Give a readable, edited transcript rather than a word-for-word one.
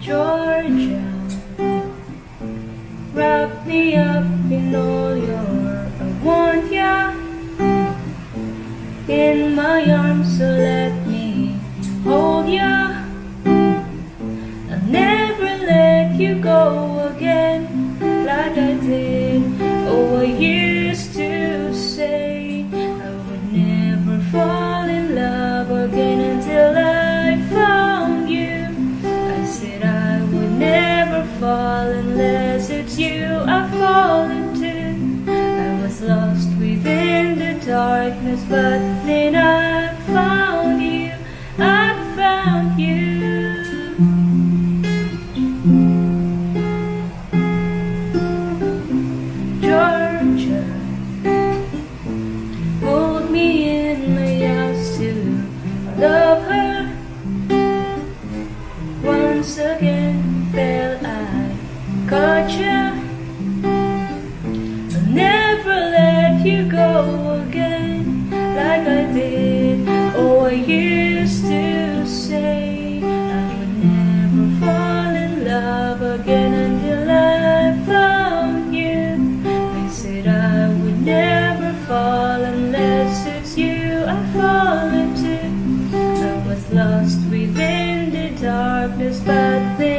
Georgia, wrap me up in all your I want ya in my arms, so let me hold ya. I'll never let you go again like I did. Oh, I used to say I would never fall in love again until I found you. I said I would never fall unless it's you I fall into. I was lost within the darkness, but then I found you. I found you. Georgia, hold me in my arms too. I love her. Once again fell I caught ya. I'll never let you go again like I did. Oh, I used to say I would never fall in love again until I found you. I said I would never fall unless it's you I fall into. I was lost within the darkness, but then